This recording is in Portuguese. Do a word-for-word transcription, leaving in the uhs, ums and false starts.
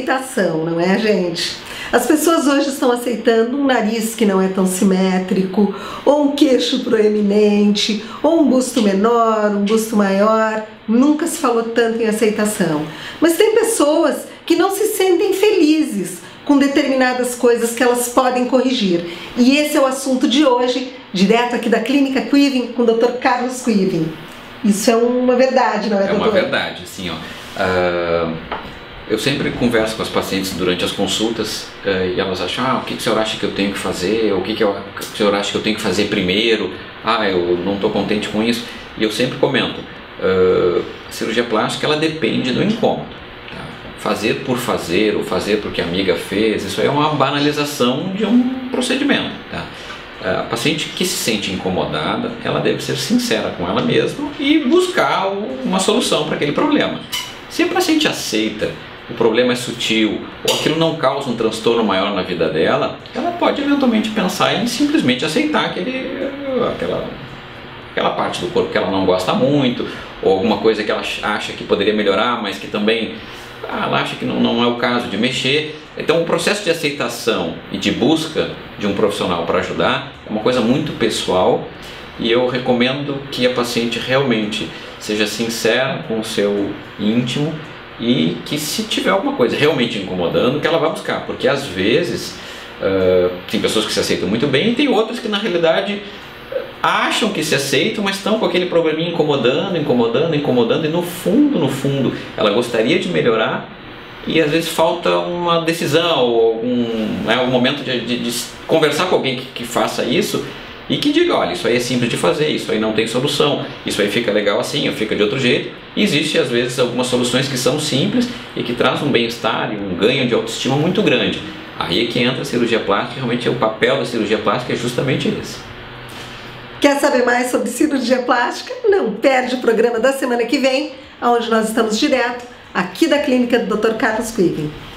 aceitação, não é, gente? As pessoas hoje estão aceitando um nariz que não é tão simétrico, ou um queixo proeminente, ou um busto menor, um busto maior. Nunca se falou tanto em aceitação. Mas tem pessoas que não se sentem felizes com determinadas coisas que elas podem corrigir. E esse é o assunto de hoje, direto aqui da Clínica Quivin, com o doutor Carlos Quivin. Isso é uma verdade, não é, doutor? É uma verdade, sim, ó. Uh, eu sempre converso com as pacientes durante as consultas uh, e elas acham, ah, o que, que o senhor acha que eu tenho que fazer? O que, que, eu, que o senhor acha que eu tenho que fazer primeiro? Ah, eu não estou contente com isso. E eu sempre comento, uh, a cirurgia plástica, ela depende do incômodo. Tá? Fazer por fazer, ou fazer porque a amiga fez, isso aí é uma banalização de um procedimento. Tá? A paciente que se sente incomodada, ela deve ser sincera com ela mesma e buscar uma solução para aquele problema. Se a paciente aceita, o problema é sutil ou aquilo não causa um transtorno maior na vida dela, ela pode eventualmente pensar em simplesmente aceitar aquele, aquela, aquela parte do corpo que ela não gosta muito, ou alguma coisa que ela acha que poderia melhorar, mas que também ela acha que não, não é o caso de mexer. Então o processo de aceitação e de busca de um profissional para ajudar é uma coisa muito pessoal e eu recomendo que a paciente realmente seja sincera com o seu íntimo e que, se tiver alguma coisa realmente incomodando, que ela vá buscar, porque às vezes uh, tem pessoas que se aceitam muito bem e tem outras que na realidade acham que se aceitam, mas estão com aquele probleminha incomodando, incomodando, incomodando e no fundo, no fundo ela gostaria de melhorar e às vezes falta uma decisão ou um, né, um momento de, de, de conversar com alguém que, que faça isso e que diga, olha, isso aí é simples de fazer, isso aí não tem solução, isso aí fica legal assim, ou fica de outro jeito. E existe às vezes algumas soluções que são simples e que trazem um bem-estar e um ganho de autoestima muito grande. Aí é que entra a cirurgia plástica, realmente o papel da cirurgia plástica é justamente esse. Quer saber mais sobre cirurgia plástica? Não perde o programa da semana que vem, onde nós estamos direto aqui da clínica do doutor Carlos Quivin.